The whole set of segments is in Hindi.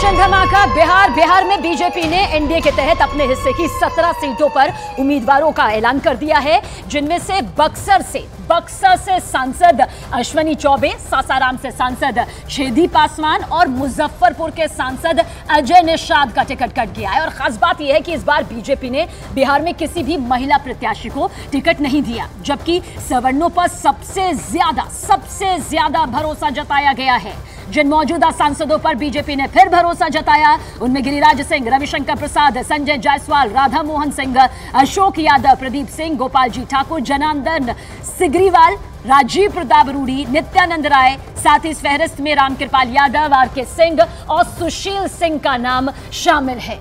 इलेक्शन धमाका बिहार में बीजेपी ने एनडीए के तहत अपने हिस्से की 17 सीटों पर उम्मीदवारों का ऐलान कर दिया है, जिनमें से बक्सर से सांसद अश्विनी चौबे, सासाराम से सांसद छेदी पासवान और मुजफ्फरपुर के सांसद अजय निषाद का टिकट कट गया है। और खास बात यह है कि इस बार बीजेपी ने बिहार में किसी भी महिला प्रत्याशी को टिकट नहीं दिया, जबकि सवर्णों पर सबसे ज्यादा भरोसा जताया गया है। जिन मौजूदा सांसदों पर बीजेपी ने फिर भरोसा जताया, उनमें गिरिराज सिंह, रविशंकर प्रसाद, संजय जायसवाल, राधा मोहन सिंह, अशोक यादव, प्रदीप सिंह, गोपाल जी ठाकुर, जनार्दन सिग्रीवाल, राजीव प्रताप रूडी, नित्यानंद राय, साथ ही इस फहरिस्त में रामकृपाल यादव, आर.के. सिंह और सुशील सिंह का नाम शामिल है।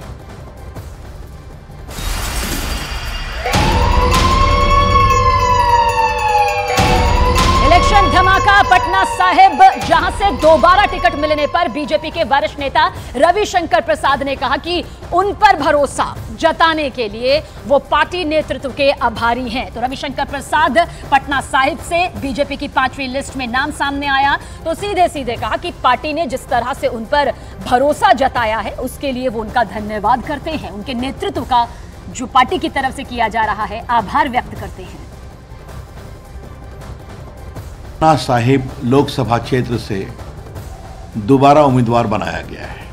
इलेक्शन धमाका पटना साहिब, जहां से दोबारा टिकट मिलने पर बीजेपी के वरिष्ठ नेता रविशंकर प्रसाद ने कहा कि उन पर भरोसा जताने के लिए वो पार्टी नेतृत्व के आभारी हैं। तो रविशंकर प्रसाद पटना साहिब से बीजेपी की 5वीं लिस्ट में नाम सामने आया तो सीधे कहा कि पार्टी ने जिस तरह से उन पर भरोसा जताया है उसके लिए वो उनका धन्यवाद करते हैं, उनके नेतृत्व का जो पार्टी की तरफ से किया जा रहा है आभार व्यक्त करते हैं। पटना साहिब लोकसभा क्षेत्र से दोबारा उम्मीदवार बनाया गया है।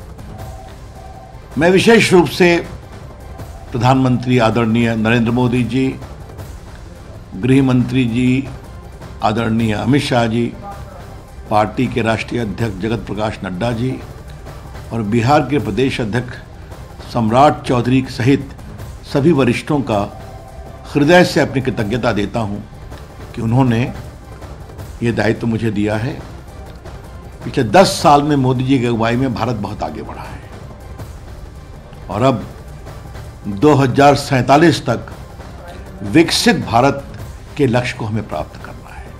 मैं विशेष रूप से प्रधानमंत्री आदरणीय नरेंद्र मोदी जी, गृह मंत्री जी आदरणीय अमित शाह जी, पार्टी के राष्ट्रीय अध्यक्ष जगत प्रकाश नड्डा जी और बिहार के प्रदेश अध्यक्ष सम्राट चौधरी सहित सभी वरिष्ठों का हृदय से अपनी कृतज्ञता देता हूं कि उन्होंने ये दायित्व मुझे दिया है। पिछले 10 साल में मोदी जी की अगुवाई में भारत बहुत आगे बढ़ा है और अब 2047 तक विकसित भारत के लक्ष्य को हमें प्राप्त करना है।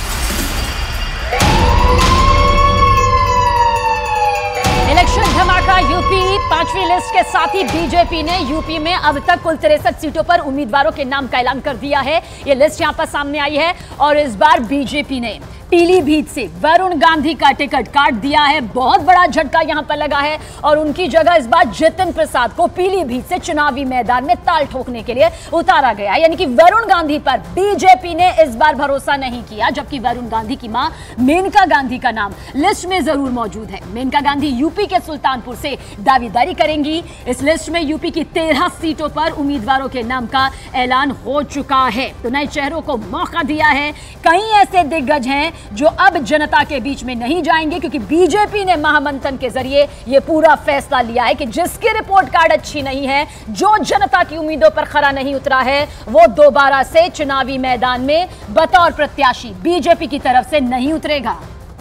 इलेक्शन धमाका यूपी, 5वीं लिस्ट के साथ ही बीजेपी ने यूपी में अब तक कुल 63 सीटों पर उम्मीदवारों के नाम का ऐलान कर दिया है। यह लिस्ट यहां पर सामने आई है और इस बार बीजेपी ने पीलीभीत से वरुण गांधी का टिकट काट दिया है। बहुत बड़ा झटका यहां पर लगा है और उनकी जगह इस बार जितिन प्रसाद को पीलीभीत से चुनावी मैदान में ताल ठोकने के लिए उतारा गया है। यानी कि वरुण गांधी पर बीजेपी ने इस बार भरोसा नहीं किया, जबकि वरुण गांधी की मां मेनका गांधी का नाम लिस्ट में जरूर मौजूद है। मेनका गांधी यूपी के सुल्तानपुर से दावेदारी करेंगी। इस लिस्ट में यूपी की 13 सीटों पर उम्मीदवारों के नाम का ऐलान हो चुका है। तो नए चेहरों को मौका दिया है। कई ऐसे दिग्गज हैं जो अब जनता के बीच में नहीं जाएंगे, क्योंकि बीजेपी ने महामंथन के जरिए यह पूरा फैसला लिया है कि जिसकी रिपोर्ट कार्ड अच्छी नहीं है, जो जनता की उम्मीदों पर खरा नहीं उतरा है, वो दोबारा से चुनावी मैदान में बतौर प्रत्याशी बीजेपी की तरफ से नहीं उतरेगा।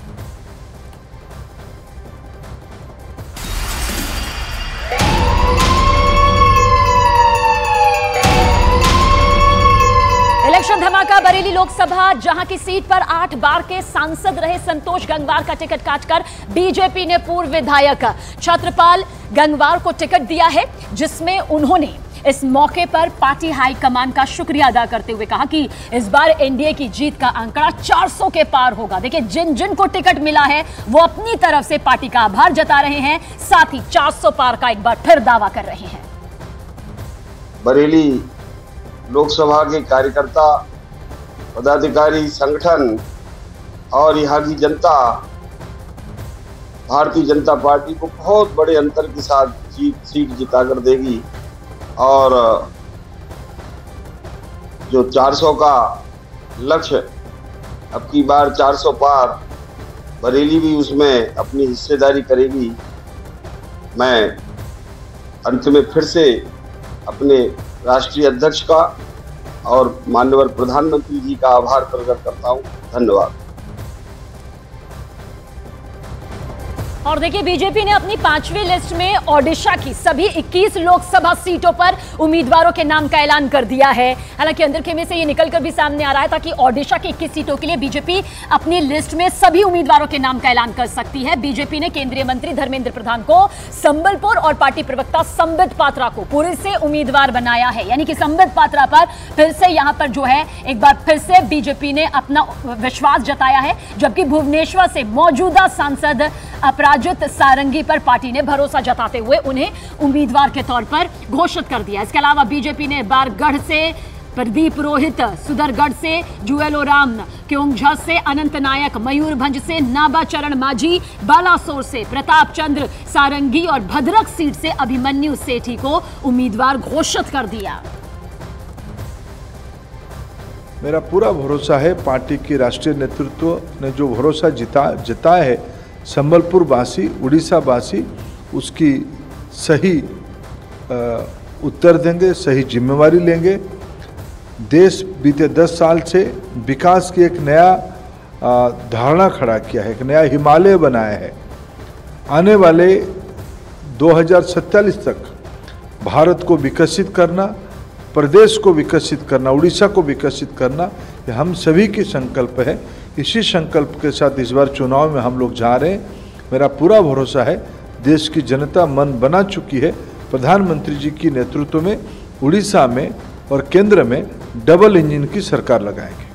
इलेक्शन धमाका बरेली लोकसभा, जहां की सीट पर 8 बार के सांसद रहे संतोष गंगवार का टिकट काटकर बीजेपी ने पूर्व विधायक छत्रपाल गंगवार को टिकट दिया है, जिसमें उन्होंने इस मौके पर पार्टी हाईकमान का शुक्रिया अदा करते हुए कहा कि इस बार एनडीए की जीत का आंकड़ा 400 के पार होगा। देखिए, जिन को टिकट मिला है वो अपनी तरफ से पार्टी का आभार जता रहे हैं, साथ ही 400 पार का एक बार फिर दावा कर रहे हैं। बरेली लोकसभा के कार्यकर्ता, पदाधिकारी, संगठन और यहाँ की जनता भारतीय जनता पार्टी को बहुत बड़े अंतर के साथ सीट जिताकर देगी और जो 400 का लक्ष्य, अब की बार 400 पार, बरेली भी उसमें अपनी हिस्सेदारी करेगी। मैं अंत में फिर से अपने राष्ट्रीय अध्यक्ष का और माननीय प्रधानमंत्री जी का आभार प्रकट करता हूं। धन्यवाद। और देखिए, बीजेपी ने अपनी 5वीं लिस्ट में ओडिशा की सभी 21 लोकसभा सीटों पर उम्मीदवारों के नाम का ऐलान कर दिया है। हालांकि अंदर खेमे से ये निकलकर भी सामने आ रहा है ताकि ओडिशा की 21 सीटों के लिए बीजेपी अपनी लिस्ट में सभी उम्मीदवारों के नाम का ऐलान कर सकती है। बीजेपी ने केंद्रीय मंत्री धर्मेंद्र प्रधान को संबलपुर और पार्टी प्रवक्ता संबित पात्रा को पुरी से उम्मीदवार बनाया है। यानी कि संबित पात्रा पर फिर से यहां पर जो है एक बार फिर से बीजेपी ने अपना विश्वास जताया है, जबकि भुवनेश्वर से मौजूदा सांसद अपराज अजित सारंगी पर पार्टी ने भरोसा जताते हुए उन्हें उम्मीदवार के तौर पर घोषित कर दिया। इसके अलावा बीजेपी ने बारगढ़ से प्रदीप रोहित, सुदरगढ़ से जुएलोराम, क्योंझा से अनंत नायक, मयूरभंज से नाबा चरण माझी, बालासोर से प्रताप चंद्र सारंगी और भद्रक सीट से अभिमन्यु सेठी को उम्मीदवार घोषित कर दिया। मेरा पूरा भरोसा है, पार्टी के राष्ट्रीय नेतृत्व ने जो भरोसा जताया है संबलपुर वासी, उड़ीसा वासी उसकी सही उत्तर देंगे, सही जिम्मेवारी लेंगे। देश बीते 10 साल से विकास की एक नया धारणा खड़ा किया है, एक नया हिमालय बनाया है। आने वाले 2047 तक भारत को विकसित करना, प्रदेश को विकसित करना, उड़ीसा को विकसित करना, ये हम सभी की संकल्प है। इसी संकल्प के साथ इस बार चुनाव में हम लोग जा रहे हैं। मेरा पूरा भरोसा है, देश की जनता मन बना चुकी है। प्रधानमंत्री जी की नेतृत्व में उड़ीसा में और केंद्र में डबल इंजन की सरकार लगाएंगे।